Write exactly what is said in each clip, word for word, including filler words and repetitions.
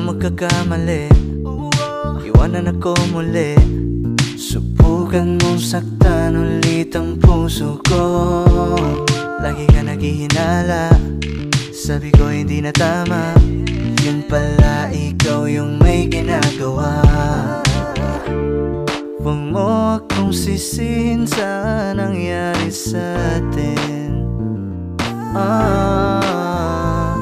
magkakamali, iwanan ako muli. Subukan mong saktan ulit ang puso ko. Lagi ka naghihinala, sabi ko hindi na tama. Yun pala ikaw yung may ginagawa. Huwag mo akong sisihin sa nangyari sa atin. Ah,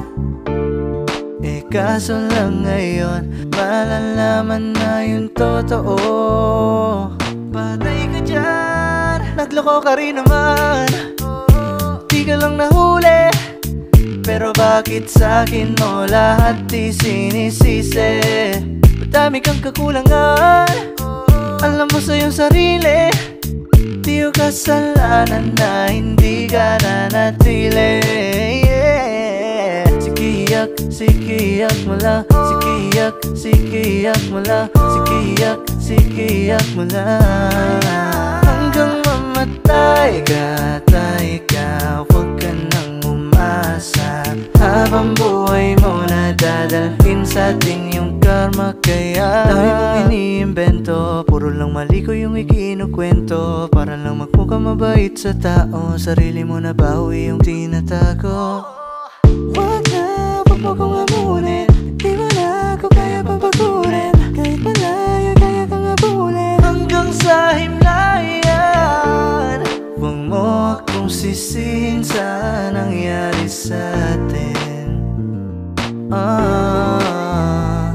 eh kaso lang ngayon malalaman na yung totoo. Patay ka dyan, nagloko ka rin naman. Di ka lang nahuli, pero bakit sa'kin mo lahat isinisisi? Madami kang kakulangan, alam mo sa iyong sarili. Di ko kasalanan na hindi ka nanatili. Yeah. Sikiyak, sikiyak mo lang. Sikiyak, sikiyak mo lang. Sikiyak, sikiyak mo lang. Hanggang mamatay ka, tay ka. Huwag ka nang umasa. Habang buhay mo na dadalhin sa atin yung karma. Kaya dami mong iniimbento, puro lang mali ko yung ikinukwento. Para lang magmukha mabait sa tao, sarili mo na bawi yung tinatago. Huwag na, huwag mo kong amunin. Di mo na ako kaya papagurin. Kahit malayo kaya kang abulin hanggang sa himlayan. Huwag mo akong sisihin sa nangyari sa atin. Ah,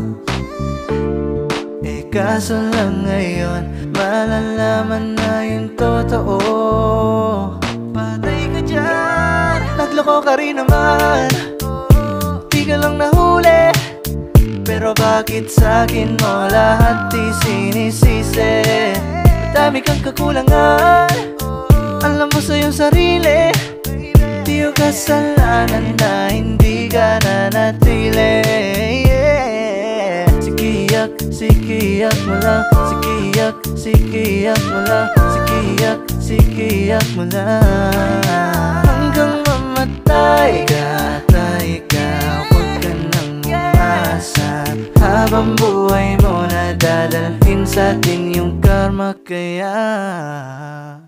eh kaso lang ngayon malalaman na yung totoo. Patay ka dyan, nagloko ka rin naman. Di ka lang nahuli, pero bakit sa'kin mo lahat isinisisi? Madami kang kakulangan, alam mo sa iyong sarili. Di ko kasalanan na hindi ka nanatili. Yeah. Sikiyak, sikiyak mo lang. Sikiyak, sikiyak mo lang. Sikiyak, sikiyak mo lang. Hanggang mamatay ka, tay ka. Huwag ka nang umasa. Habang buhay mo na dadalhin sa atin yung karma. Kaya